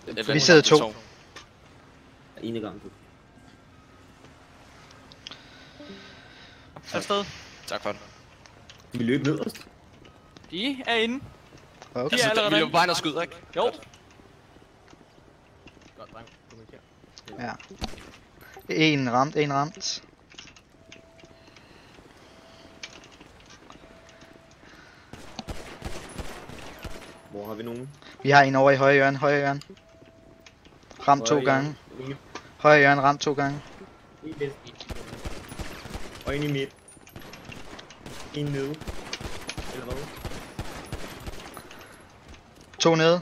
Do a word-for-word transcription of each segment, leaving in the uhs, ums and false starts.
Vi sidder to. En i gang. Afsted. Tak for det. Vi løb nederst. De er inde. Okay. De er Altså, allerede vi løber inde. bare ind og skyder, ikke? Jo. Godt, dreng. Kommunikere. Ja. En ramt, en ramt. Hvor har vi nogen? Vi har en over i højre hjørne, højre hjørne. Ramt to Højre gange. hjørne. Højre hjørne, ramt to gange. En vest. Og en i midt. En nede. Eller hvad? To nede.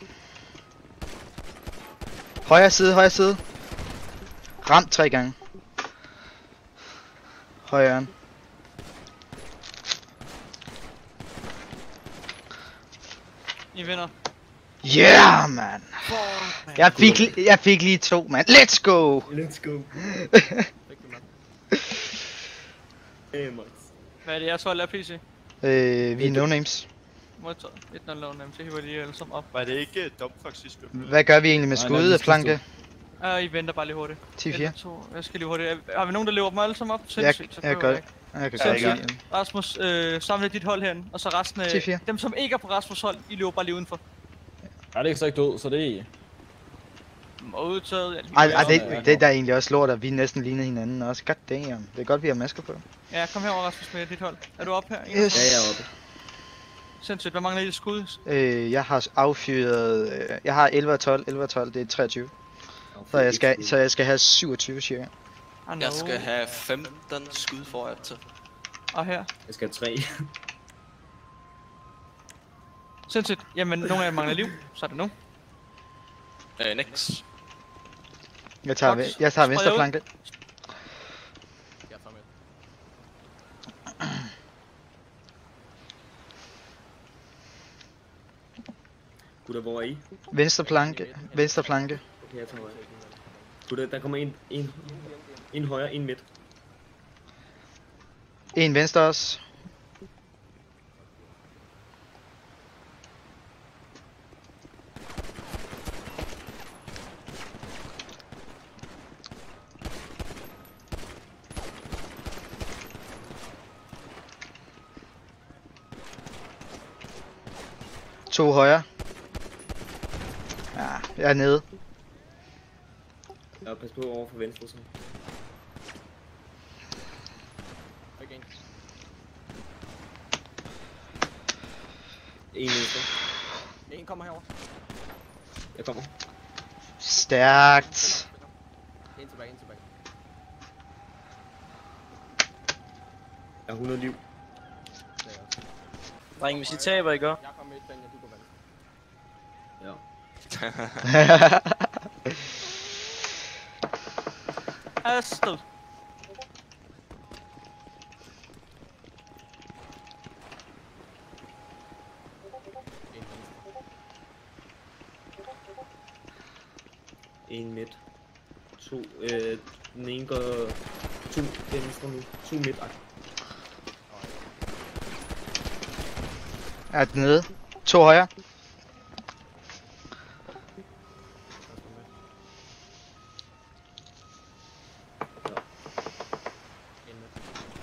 Højre side, højre side. Ramt tre gange. Højre hjørne. I vinder. Yeah, man. Jeg fik, li- jeg fik lige to, man. Let's go. Let's go. Rigtig mand. Hey, Max. Hvad er det, jeg tror, er P C? øh, vi er no names. Modtaget. et nul lov nemt, så hiver de alle sammen op. Var det ikke Dumpfuck sidste gang? Hvad gør vi egentlig med Nej, nej, vi skuddet, skal flanke? Uh, I venter bare lige hurtigt. ti fire. et, to. Jeg skal lige hurtigt. Har vi nogen, der løber dem alle sammen op? Jeg, Sindssygt, så jeg behøver gør jeg det. ikke. Jeg kan Ja, godt jeg se det. Rasmus, øh, samle dit hold herinde, og så resten af ti fire. dem, som ikke er på Rasmus hold, I løber bare lige udenfor. Ja, det er så ikke død, så det er... Modtaget. Ej, ej det, det er da egentlig også lort, at vi næsten ligner hinanden også. God damn. Det er godt, vi har masker på. Ja, kom herover, Rasmus, med dit hold. Er du oppe her? Yes. Ja, jeg er oppe. Sindssygt. Hvad mangler I skud? Øh, jeg har affyret... Øh, jeg har elleve og tolv. elleve og tolv, det er treogtyve. Så jeg skal, så jeg skal have syvogtyve cirka. Ah, Jeg skal have femten skud for at til. Og her. Jeg skal have tre. Sindssygt. Jamen, nogle af jer mangler liv. Så er det nu. Øh, next. Jeg tager, Fox, ve- jeg tager venstre spred ud. flanke. Jeg tager med. Gutter, hvor er I? Venstre flanke. Venstre flanke. Okay, jeg tager højre. Gutter, der kommer en, en, en højre, en midt. En venstre også. To højre. Ja, jeg er nede. Ja, pas på over for venstre så. Okay. En venstre. En kommer herover. Jeg kommer. Stærkt. En tilbage, en tilbage. Jeg har hundrede liv. Det er jeg også. Drenge, hvis I taber, I gør. Jeg kommer med et Daniel, du går venstre. Ja. Afsted. En venstre. En midt. To, øh, den ene går to venstre nu. To midt. Ej. Jeg er nede. To højre. En med.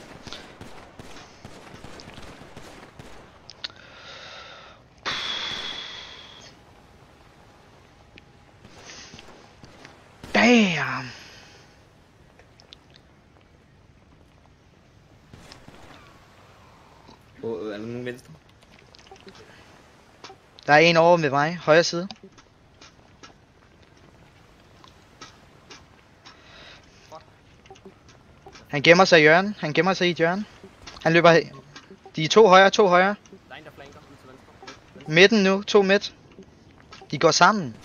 Damn. Hvor, er der nogen venstre? Der er en over med mig. Højre side. Han gemmer sig i hjørnet. Han gemmer sig i et hjørne. Han løber he- De er to højre, to højre. Der er en, der flanker ud til venstre. Venstre. Midten nu, to midt. De går sammen.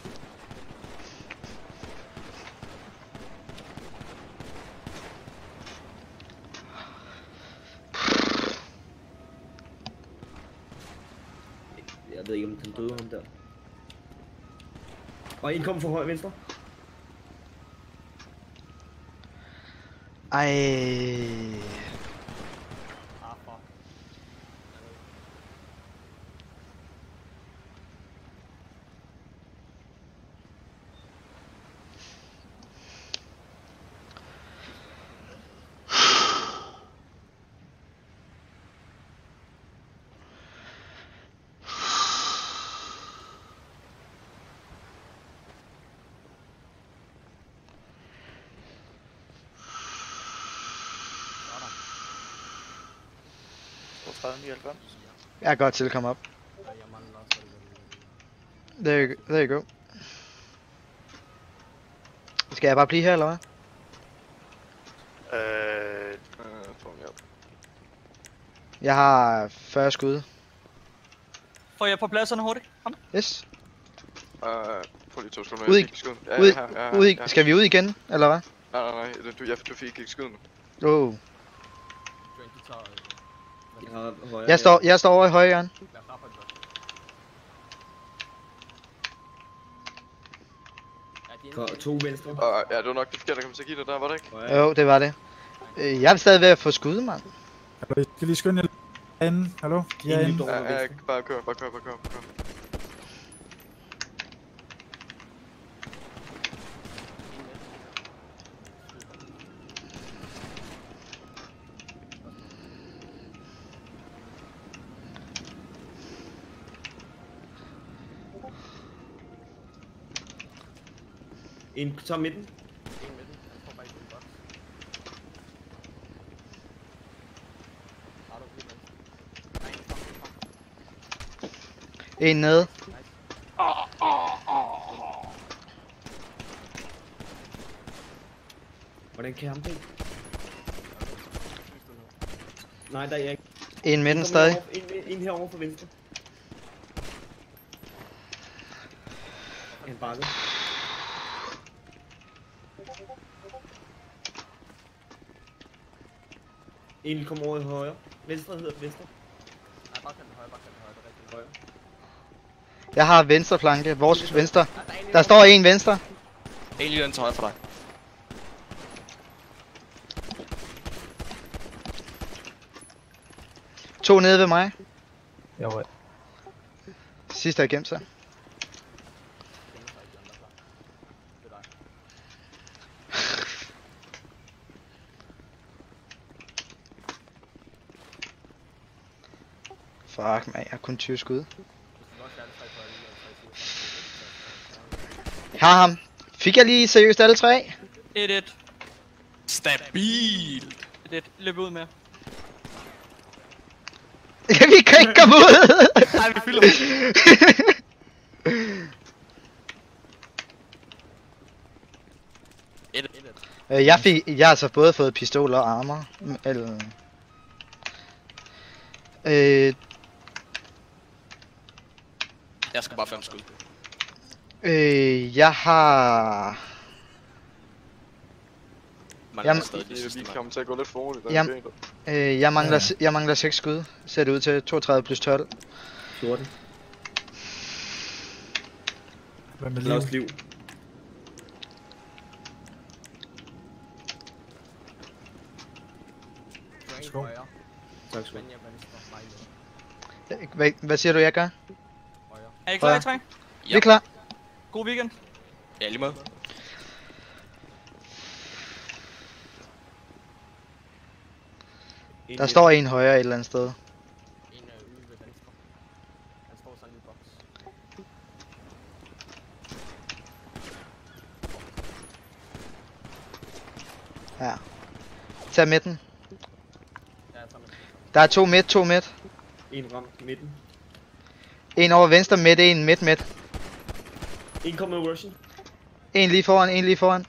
Jeg ved ikke om den døde ham der. Og en kommer fra højre venstre. Ej. Ah, fuck. treogtredive nioghalvfems. Jeg er godt til at komme op. Øh, Jeg mangler så det There you, there you go. Skal jeg bare blive her, eller hvad? Øh, Øh, får mig op. Jeg har fyrre skud. Får jeg på pladserne hurtigt? Kom. Yes. Øh, få lige to sekunder. Ud i- Jeg fik skuden. Ja, Ud, ja, ja, ja, ud i, ja. skal vi ud igen, eller hvad? Nej, nej, nej. Du, jeg, du fik ikke skuden. Oh. Joint, du tager... øh, Jeg har højre. Jeg står, jeg står over i højre hjørne. Vær klar på et godt. Ja, de er inde- Ko- To venstre. Og ja, det var nok det forkerte, der kom til at give dig der, var det ikke? Højre. Jo, det var det. Øh, Jeg er stadig ved at få skud, mand. Hallo, I skal lige skynde jer herinde. Hallo? De er En inde. nyt over Ja, ja, venstre. bare kør, bare kør, bare kør, bare kør. En tager midten. En midten. Jeg tror bare ikke, det er godt. Har du lige venstre? Nej, en frem, en frem. En nede. Hvordan kan han det? Nej, der er jeg ikke. En midten Kom stadig. herover- En, en herovre for venstre. En bakke. En kommer over i højre. Venstre hedder venstre. Nej, bare kan den højre, bare kan den højre. Det er rigtigt. Højre. Jeg har venstre flanke. Vores venstre. Ah, der er en Der står en venstre. En lige den til højre for dig. To nede ved mig. Jo, Sidste har gemt sig. Det er dig. Fuck, man. Jeg har kun tyve skud. Du skal også gerne trække på alle de her tre Jeg har ham. Fik jeg lige seriøst alle tre? et et. Stabil! et et. Løb ud med. Vi kan ikke komme ud! Nej, vi fylder. Et. Øh, Jeg fik, jeg har altså både fået pistol og armor. Mm, Eller... Øh, Jeg skal bare fem skud. øh, jeg har... Mangler Jamen- stadig de Vi, sidste vi mand. kommer til at gå lidt for roligt. Jamen. Øh, jeg mangler, ja. jeg mangler seks skud. Ser det ud til. toogtredive plus tolv. fjorten. Hvad med Der er liv? også liv. Joint Skål. højre. Tak skal du Men jeg venstre. Mig med. Hvad, hvad siger du, jeg gør? Højre. Er I klar, Ja. I tre? Vi er klar. God weekend. Ja, lige måde. En Der midt. står en højre et eller andet sted. En er ude ved venstre. Han står sådan i boks. Ja. Tag midten. Ja, jeg tager med. Der er to midt, to midt. En ramt midten. En over venstre midt, en midt midt. En kommer med Russian. En lige foran, en lige foran.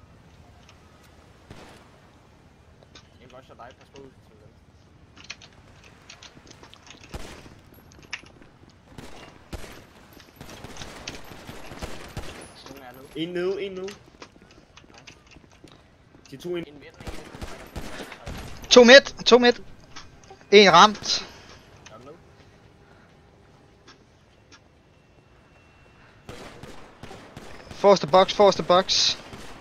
En rusher dig. Pas på ud til venstre. Nogle er nede. En nede, en nede. De to ind. En midt, en midt. To midt, to midt. En ramt. Er du med? Forreste box, forreste box.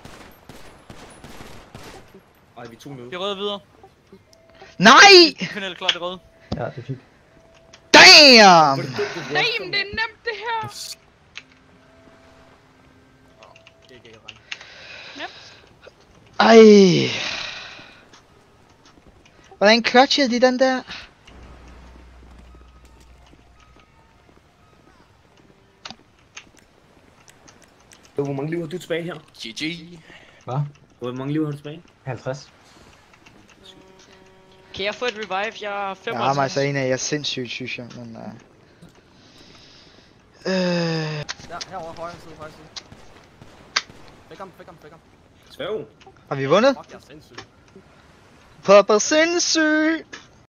Ej, vi er to nede. De røde videre. Nej! Finale klar, det røde. ja, det er fint. Damn! Damn, det er nemt det her. Det er ikke rent. Ej. Hvordan clutchede de den der? Hvor mange liv har du tilbage her? G G. Hvad? Hvor mange liv har du tilbage? halvtreds. Kan jeg få et revive? Jeg er Jeg har femoghalvtreds. mig altså en af jer sindssygt, synes jeg, men... Uh... Øh... Der, herovre, højre side, højre side. Fæk ham, fæk ham, fæk ham. Sværg. Har vi vundet? Fuck, jeg er sindssyg. Papa sindssyg!